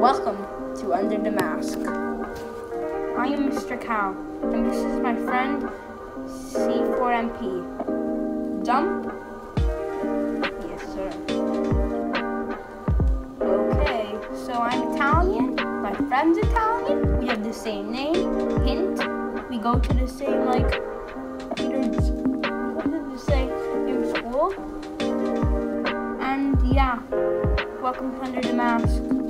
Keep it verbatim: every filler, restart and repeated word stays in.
Welcome to Under the Mask. I am Mister Cow, and this is my friend C four M P. Jump? Yes, sir. Okay, so I'm Italian, my friend's Italian, we have the same name, hint, we go to the same, like, what did you say, in school? And yeah, welcome to Under the Mask.